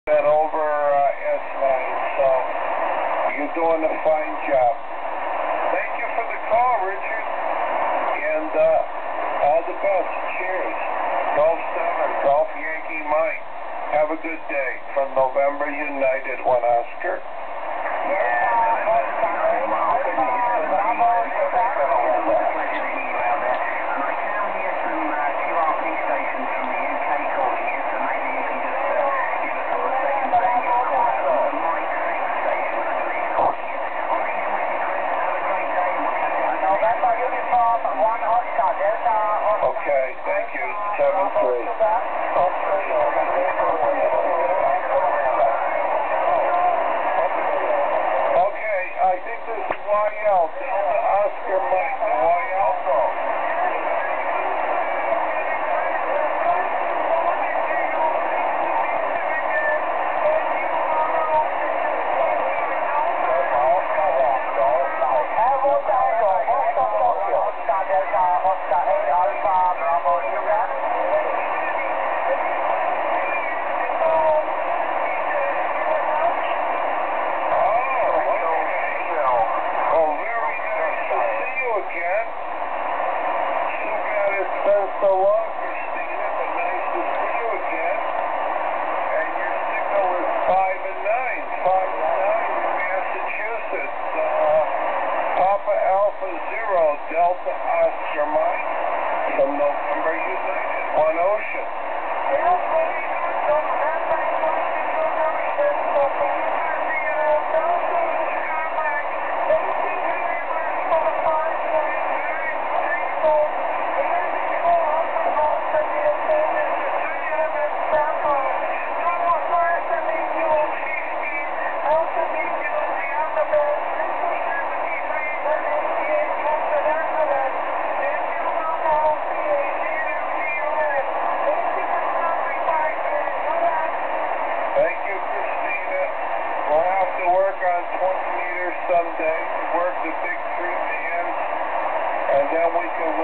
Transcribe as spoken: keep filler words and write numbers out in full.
that over uh, S nine, so you're doing a fine job. Thank you for the call, Richard, and uh, all the best. Cheers. Golf seven, Golf Yankee Mike. Have a good day. From November United, one Oscar. Okay, thank you. seven three. Okay, I think this is Y L. Delta Oscar Mike, the Y L call. So long, Christina, but nice to see you again. And your signal is five and nine, five and nine in Massachusetts. Uh, Papa Alpha Zero, Delta Oscar Mike, from November United, One Ocean. Someday to work the big three bands, and then we can